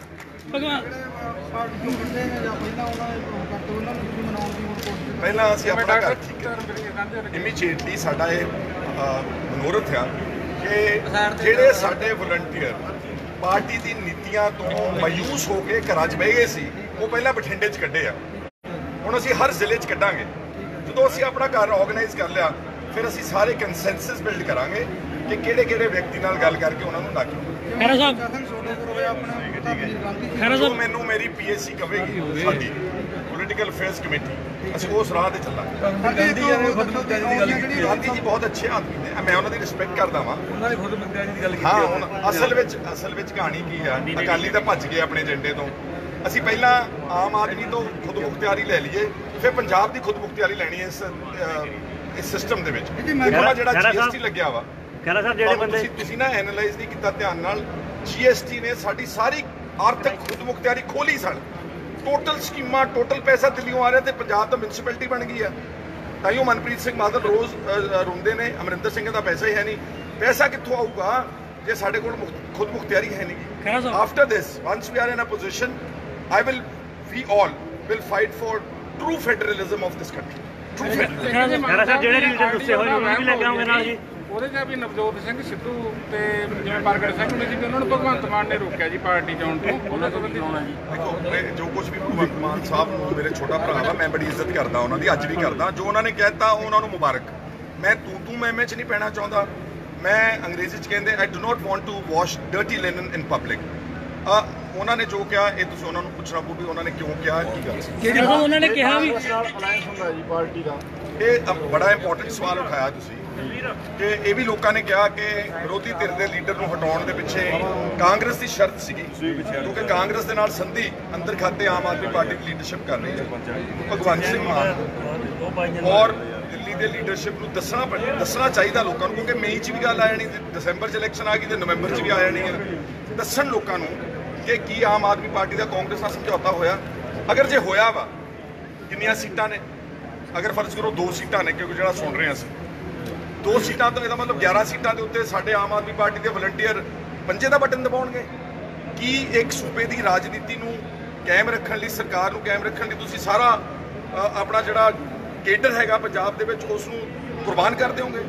ਪਹਿਲਾਂ ਅਸੀਂ ਆਪਣਾ ਘਰ ਠੀਕ ਹੈ। ਇਮੀਡੀਏਟਲੀ ਸਾਡਾ ਇਹ ਮਨੋਰਥ ਆ ਕਿ ਜਿਹੜੇ ਸਾਡੇ ਵਲੰਟੀਅਰ ਪਾਰਟੀ ਦੀ ਨੀਤੀਆਂ ਤੋਂ ਮਾਯੂਸ ਹੋ ਕੇ ਘਰਾਂ 'ਚ ਬਹਿ ਗਏ ਸੀ, ਉਹ ਪਹਿਲਾਂ ਬਠਿੰਡੇ 'ਚ ਕੱਢੇ ਆ। ਹੁਣ ਅਸੀਂ ਹਰ ਜ਼ਿਲ੍ਹੇ 'ਚ ਕੱਢਾਂਗੇ। ਜਦੋਂ ਅਸੀਂ ਆਪਣਾ ਘਰ ਆਰਗੇਨਾਈਜ਼ ਕਰ ਲਿਆ, ਫਿਰ ਅਸੀਂ ਸਾਰੇ ਕੰਸੈਂਸਸ ਬਿਲਡ ਕਰਾਂਗੇ ਕਿ ਕਿਹੜੇ ਕਿਹੜੇ ਵਿਅਕਤੀ ਨਾਲ ਗੱਲ ਕਰਕੇ ਉਹਨਾਂ ਨੂੰ ਨਾ ਕਿਉਂ। ਜੋ ਮੈਨੂੰ ਮੇਰੀ ਪੀ ਐਸ ਸੀ ਕਹੇਗੀ, ਸਾਡੀ ਪੋਲੀਟੀਕਲ ਅਫੇਅਰਸ ਕਮੇਟੀ, ਅਸੀਂ ਉਸ ਰਾਹ ਤੇ ਚੱਲਾਂਗੇ। ਗਾਂਧੀ ਜੀ ਬਹੁਤ ਅੱਛੇ ਆਦਮੀ ਨੇ, ਮੈਂ ਉਹਨਾਂ ਦੀ ਰਿਸਪੈਕਟ ਕਰਦਾ ਵਾਂ। ਉਹਨਾਂ ਨੇ ਖੁਦ ਮੁਖਤਿਆਰੀ ਦੀ ਗੱਲ ਕੀਤੀ। ਹਾਂ, ਹੁਣ ਅਸਲ ਵਿੱਚ ਅਸਲ ਵਿੱਚ ਕਹਾਣੀ ਕੀ ਆ, ਅਕਾਲੀ ਤਾਂ ਭੱਜ ਗਏ ਆਪਣੇ ਏਜੰਡੇ ਤੋਂ। ਅਸੀਂ ਪਹਿਲਾਂ ਆਮ ਆਦਮੀ ਤੋਂ ਖੁਦ ਮੁਖਤਿਆਰੀ ਲੈ ਲਈਏ, ਫਿਰ ਪੰਜਾਬ ਦੀ ਖੁਦ ਮੁਖਤਿਆਰੀ ਲੈਣੀ ਹੈ ਇਸ ਇਸ ਸਿਸਟਮ ਦੇ ਵਿੱਚ। ਜਿਹੜਾ ਜੀ ਐਸ ਟੀ ਲੱਗਿਆ ਵਾ, ਤੁਸੀਂ ਤੁਸੀਂ ਨਾ ਐਨਾਲਾਈਜ਼ ਨਹੀਂ ਕੀਤਾ ਧਿਆਨ ਨਾਲ। ਜੀ ਐਸ ਟੀ ਨੇ ਸਾਡੀ ਸਾਰੀ ਆਰਥਿਕ ਖੁਦ ਮੁਖਤਿਆਰੀ ਖੋਲੀ। ਸਨ ਟੋਟਲ ਸਕੀਮਾਂ, ਟੋਟਲ ਪੈਸਾ ਦਿੱਲੀੋਂ ਆ ਰਿਹਾ ਤੇ ਪੰਜਾਬ ਤਾਂ ਮਿਊਨਿਸਪੈਲਿਟੀ ਬਣ ਗਈ ਆ। ਤਾਈਓ ਮਨਪ੍ਰੀਤ ਸਿੰਘ ਬਾਦਲ ਰੋਜ਼ ਰੋਂਦੇ ਨੇ, ਅਮਰਿੰਦਰ ਸਿੰਘ ਦਾ ਪੈਸਾ ਹੀ ਹੈ ਨਹੀਂ। ਪੈਸਾ ਕਿੱਥੋਂ ਆਊਗਾ ਜੇ ਸਾਡੇ ਕੋਲ ਖੁਦ ਮੁਖਤਿਆਰੀ ਹੈ ਨਹੀਂ? After this once we are in a position, I will, we all will fight for true federalism of this country. True federalism. ਜਿਹੜੇ ਲੀਡਰ ਗੁੱਸੇ ਹੋਏ ਉਹ ਵੀ ਲੈ ਕੇ ਆਉਂਗੇ ਨਾਲ ਜੀ। ਉਹਦੇ 'ਚ ਵੀ ਨਵਜੋਤ ਸਿੰਘ ਸਿੱਧੂ ਤੇ ਜਿਵੇਂ ਪ੍ਰਗਟ ਸਿੰਘ ਨੇ ਜੀ, ਉਹਨਾਂ ਨੂੰ ਭਗਵੰਤ ਮਾਨ ਨੇ ਰੋਕਿਆ ਜੀ ਪਾਰਟੀ ਚੋਣ ਤੋਂ, ਉਹਨਾਂ ਤੋਂ ਬੰਦੀ ਲਾਉਣਾ ਜੀ। ਦੇਖੋ, ਜੋ ਕੁਝ ਵੀ ਭਗਵੰਤ ਮਾਨ ਸਾਹਿਬ ਨੂੰ, ਮੇਰੇ ਛੋਟਾ ਭਰਾ ਵਾ, ਮੈਂ ਬੜੀ ਇੱਜ਼ਤ ਕਰਦਾ ਉਹਨਾਂ ਦੀ, ਅੱਜ ਵੀ ਕਰਦਾ। ਜੋ ਉਹਨਾਂ ਨੇ ਕਹਿਤਾ ਉਹਨਾਂ ਨੂੰ ਮੁਬਾਰਕ। ਮੈਂ ਤੂੰ ਤੂੰ ਮੈਂ ਮੈਂ 'ਚ ਨਹੀਂ ਪੈਣਾ ਚਾਹੁੰਦਾ। ਮੈਂ ਅੰਗਰੇਜ਼ੀ 'ਚ ਕਹਿੰਦੇ I do not want to wash dirty linen in public. ਉਹਨਾਂ ਨੇ ਜੋ ਕਿਹਾ, ਇਹ ਤੁਸੀਂ ਉਹਨਾਂ ਨੂੰ ਪੁੱਛਣਾ ਪਊ ਵੀ ਉਹਨਾਂ ਨੇ ਕਿਉਂ ਕਿਹਾ, ਕੀ ਗੱਲ ਸੀ। ਉਹਨਾਂ ਨੇ ਕਿਹਾ ਵੀ ਅਲਾਈਅੰਸ ਹੁੰਦਾ ਜੀ ਪਾਰਟੀ ਦਾ। ਇਹ ਬੜਾ ਇੰਪੋਰਟੈਂਟ ਸਵਾਲ ਉਠਾਇਆ ਤੁਸੀਂ ਕਿ ਇਹ ਵੀ ਲੋਕਾਂ ਨੇ ਕਿਹਾ ਕਿ ਵਿਰੋਧੀ ਧਿਰ ਦੇ ਲੀਡਰ ਨੂੰ ਹਟਾਉਣ ਦੇ ਪਿੱਛੇ ਕਾਂਗਰਸ ਦੀ ਸ਼ਰਤ ਸੀਗੀ, ਕਿਉਂਕਿ ਕਾਂਗਰਸ ਦੇ ਨਾਲ ਸੰਧੀ ਅੰਦਰ ਖਾਤੇ ਆਮ ਆਦਮੀ ਪਾਰਟੀ ਦੀ ਲੀਡਰਸ਼ਿਪ ਕਰ ਰਹੀ ਹੈ। ਭਗਵੰਤ ਸਿੰਘ ਮਾਨ ਔਰ ਦਿੱਲੀ ਦੇ ਲੀਡਰਸ਼ਿਪ ਨੂੰ ਦੱਸਣਾ ਦੱਸਣਾ ਚਾਹੀਦਾ ਲੋਕਾਂ ਨੂੰ, ਕਿਉਂਕਿ ਮਈ 'ਚ ਵੀ ਗੱਲ ਆ ਜਾਣੀ, ਦਸੰਬਰ 'ਚ ਇਲੈਕਸ਼ਨ ਆ ਗਈ ਤੇ ਨਵੰਬਰ 'ਚ ਵੀ ਆ ਜਾਣੀ ਹੈ। ਦੱਸਣ ਲੋਕਾਂ ਨੂੰ ਕਿ ਕੀ ਆਮ ਆਦਮੀ ਪਾਰਟੀ ਦਾ ਕਾਂਗਰਸ ਨਾਲ ਸਮਝੌਤਾ ਹੋਇਆ। ਅਗਰ ਜੇ ਹੋਇਆ ਵਾ, ਕਿੰਨੀਆਂ ਸੀਟਾਂ ਨੇ? ਅਗਰ ਫਰਜ਼ ਕਰੋ ਦੋ ਸੀਟਾਂ ਨੇ, ਕਿਉਂਕਿ ਜਿਹੜਾ ਸੁਣ ਰਹੇ ਅਸੀਂ ਦੋ ਸੀਟਾਂ ਤੋਂ ਇਹਦਾ ਮਤਲਬ ਗਿਆਰਾਂ ਸੀਟਾਂ ਦੇ ਉੱਤੇ ਸਾਡੇ ਆਮ ਆਦਮੀ ਪਾਰਟੀ ਦੇ ਵਲੰਟੀਅਰ ਪੰਜੇ ਦਾ ਬਟਨ ਦਬਾਉਣਗੇ। ਕੀ ਇੱਕ ਸੂਬੇ ਦੀ ਰਾਜਨੀਤੀ ਨੂੰ ਕਾਇਮ ਰੱਖਣ ਲਈ, ਸਰਕਾਰ ਨੂੰ ਕਾਇਮ ਰੱਖਣ ਲਈ ਤੁਸੀਂ ਸਾਰਾ ਆਪਣਾ ਜਿਹੜਾ ਕੇਡਰ ਹੈਗਾ ਪੰਜਾਬ ਦੇ ਵਿੱਚ ਉਸ ਨੂੰ ਕੁਰਬਾਨ ਕਰ ਦਿਓਗੇ?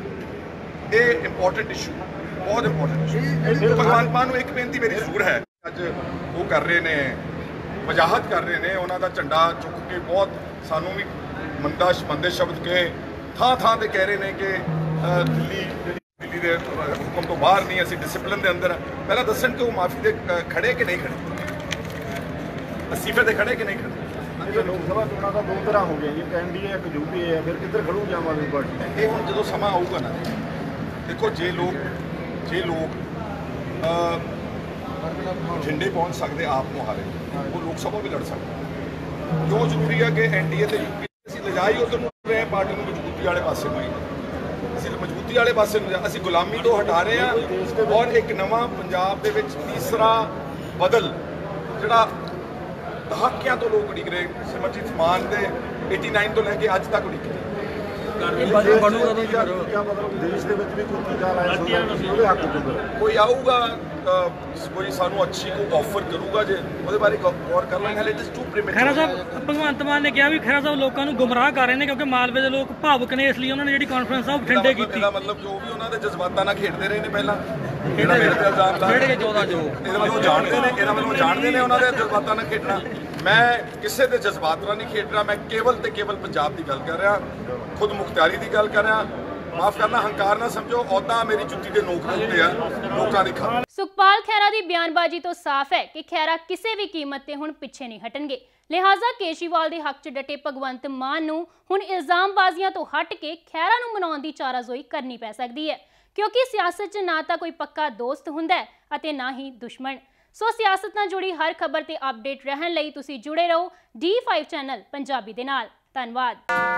ਇਹ ਇੰਪੋਰਟੈਂਟ ਇਸ਼ੂ, ਬਹੁਤ ਇੰਪੋਰਟੈਂਟ ਇਸ਼ੂ। ਭਗਵੰਤ ਮਾਨ ਨੂੰ ਇੱਕ ਬੇਨਤੀ ਮੇਰੀ ਜ਼ਰੂਰ ਹੈ। ਅੱਜ ਉਹ ਕਰ ਰਹੇ ਨੇ, ਵਜਾਹਤ ਕਰ ਰਹੇ ਨੇ, ਉਹਨਾਂ ਦਾ ਝੰਡਾ ਚੁੱਕ ਕੇ ਬਹੁਤ ਸਾਨੂੰ ਵੀ ਮੰਦਾ ਮੰਦੇ ਸ਼ਬਦ ਕਹੇ, ਥਾਂ ਥਾਂ ਤੇ ਕਹਿ ਰਹੇ ਨੇ ਕਿ ਦਿੱਲੀ ਜਿਹੜੀ ਦਿੱਲੀ ਦੇ ਹੁਕਮ ਤੋਂ ਬਾਹਰ ਨਹੀਂ, ਅਸੀਂ ਡਿਸਪਲਿਨ ਦੇ ਅੰਦਰ। ਪਹਿਲਾਂ ਦੱਸਣ ਕਿ ਉਹ ਮਾਫੀ ਦੇ ਖੜੇ ਕਿ ਨਹੀਂ ਖੜੇ, ਅਸਤੀਫੇ ਤੇ ਖੜੇ ਕਿ ਨਹੀਂ ਖੜੇ। ਜਿਵੇਂ ਲੋਕ ਸਭਾ ਚੋਣਾਂ ਦਾ ਦੋ ਤਰ੍ਹਾਂ ਹੋ ਗਿਆ ਜੀ, ਇੱਕ ਐਨਡੀਏ ਇੱਕ ਯੂਪੀਏ ਹੈ, ਫਿਰ ਕਿੱਧਰ ਖੜੂਗੀ ਆਮ ਆਦਮੀ ਪਾਰਟੀ? ਇਹ ਹੁਣ ਜਦੋਂ ਸਮਾਂ ਆਊਗਾ ਨਾ, ਦੇਖੋ ਜੇ ਲੋਕ ਜੇ ਲੋਕ ਬਠਿੰਡੇ ਪਹੁੰਚ ਸਕਦੇ ਆਪ ਮੁਹਾਰੇ, ਉਹ ਲੋਕ ਸਭਾ ਵੀ ਲੜ ਸਕਦੇ। ਕਿਉਂ ਜ਼ਰੂਰੀ ਹੈ ਕਿ ਐਨਡੀਏ ਤੇ ਯੂਪੀ ਅਸੀਂ ਲਿਜਾਈ ਉਧਰ ਨੂੰ ਰਹੇ ਪਾਰਟੀ ਨੂੰ ਮਜ਼ਬੂਤੀ ਵਾਲੇ ਪਾਸੇ ਨੂੰ, ਅਸੀਂ ਮਜ਼ਬੂਤੀ ਵਾਲੇ ਪਾਸੇ ਨੂੰ, ਅਸੀਂ ਗੁਲਾਮੀ ਤੋਂ ਹਟਾ ਰਹੇ ਹਾਂ ਔਰ ਇੱਕ ਨਵਾਂ ਪੰਜਾਬ ਦੇ ਵਿੱਚ ਤੀਸਰਾ ਬਦਲ ਜਿਹੜਾ ਦਹਾਕਿਆਂ ਤੋਂ ਲੋਕ ਉਡੀਕ ਰਹੇ, ਸਿਮਰਜੀਤ ਮਾਨ ਦੇ ਨੜਿਨਵੇਂ ਤੋਂ ਲੈ ਕੇ ਅੱਜ ਤੱਕ ਉਡੀਕ ਰਹੇ। ਦੇਸ਼ ਦੇ ਵਿੱਚ ਵੀ ਕੋਈ ਤੀਜਾ ਲਾਇਆ ਉਹਦੇ ਹੱਕ ਚ ਕੋਈ ਆਊਗਾ, ਕੋਈ ਸਾਨੂੰ ਅੱਛੀ ਕੋਈ ਆਫਰ ਕਰੂਗਾ, ਜੇ ਉਹਦੇ ਬਾਰੇ ਗੌਰ ਕਰ ਲਾਂਗੇ। ਹਾਲੇ it is too premature. Khaira ਸਾਹਿਬ, ਭਗਵੰਤ ਮਾਨ ਨੇ ਕਿਹਾ ਵੀ ਖਹਿਰਾ ਸਾਹਿਬ ਲੋਕਾਂ ਨੂੰ ਗੁੰਮਰਾਹ ਕਰ ਰਹੇ ਨੇ ਕਿਉਂਕਿ ਮਾਲਵੇ ਦੇ ਲੋਕ ਭਾਵੁਕ ਨੇ, ਇਸ ਲਈ ਉਹਨਾਂ ਨੇ ਜਿਹੜੀ ਕਾਨਫਰੰਸ ਆ ਉਹ ਬਠਿੰਡੇ ਕੀਤੀ। ਇਹਦਾ ਮਤਲਬ ਜੋ ਵੀ ਉਹਨਾਂ ਦੇ ਜਜ਼ਬਾਤਾਂ ਨਾਲ ਖੇਡਦੇ ਰਹੇ ਨੇ ਪਹਿਲਾਂ, ਜਿਹੜਾ ਮੇਰੇ ਤੇ ਇਲਜ਼ਾਮ ਲਾ ਖੇਡ ਕੇ ਚੌਦਾਂ ਜੋ ਇਹਦਾ ਮਤਲਬ ਜਾਣਦੇ ਨੇ, ਇਹਦਾ ਮਤਲਬ ਜਾਣਦੇ ਨੇ ਉਹਨਾਂ ਦੇ ਜਜ਼ਬਾਤਾਂ ਨਾਲ ਖੇਡਣਾ। ਮੈਂ ਕਿਸੇ ਦੇ ਜਜ਼ਬਾਤ ਨਾਲ ਨਹੀਂ ਖੇਡ ਰਿਹਾ, ਮੈਂ ਕੇਵਲ ਤੇ ਕੇਵਲ ਪੰਜਾਬ ਦੀ ਗੱਲ ਕਰ ਰਿਹਾ, ਖੁਦ ਮੁਖਤਿਆਰੀ ਦੀ ਗੱਲ ਕਰ ਰਿਹਾ। ਮਾਫ ਕਰਨਾ, ਹੰਕਾਰ ਨਾ ਸਮਝੋ, ਅਹੁਦਾ ਮੇਰੀ ਜੁੱਤੀ ਦੇ ਨੋਕ ਦੇ ਉੱਤੇ ਆ, ਲੋਕਾਂ ਦੀ ਖਾਂ। ਸੁਖਪਾਲ ਖਹਿਰਾ ਦੀ ਬਿਆਨਬਾਜ਼ੀ ਤੋਂ ਸਾਫ਼ ਹੈ ਕਿ ਖਹਿਰਾ ਕਿਸੇ ਵੀ ਕੀਮਤ ਤੇ ਹੁਣ ਪਿੱਛੇ ਨਹੀਂ ਹਟਣਗੇ। ਲਿਹਾਜ਼ਾ ਕੇਜਰੀਵਾਲ ਦੇ ਹੱਕ 'ਚ ਡਟੇ ਭਗਵੰਤ ਮਾਨ ਨੂੰ ਹੁਣ ਇਲਜ਼ਾਮਬਾਜ਼ੀਆਂ ਤੋਂ ਹਟ ਕੇ ਖਹਿਰਾ ਨੂੰ ਮਨਾਉਣ ਦੀ ਚਾਰਾਜ਼ੋਈ ਕਰਨੀ ਪੈ ਸਕਦੀ ਹੈ, ਕਿਉਂਕਿ ਸਿਆਸਤ 'ਚ ਨਾ ਤਾਂ ਕੋਈ ਪੱਕਾ ਦੋਸਤ ਹੁੰਦਾ ਹੈ ਅਤੇ ਨਾ ਹੀ ਦੁਸ਼ਮਣ। ਸੋ ਸਿਆਸਤ ਨਾਲ ਜੁੜੀ ਹਰ ਖਬਰ ਤੇ ਅਪਡੇਟ ਰਹਿਣ ਲਈ ਤੁਸੀਂ ਜੁੜੇ ਰਹੋ ਡੀ ਫਾਈਵ ਚੈਨਲ ਪੰਜਾਬੀ ਦੇ ਨਾਲ। ਧੰਨਵਾਦ।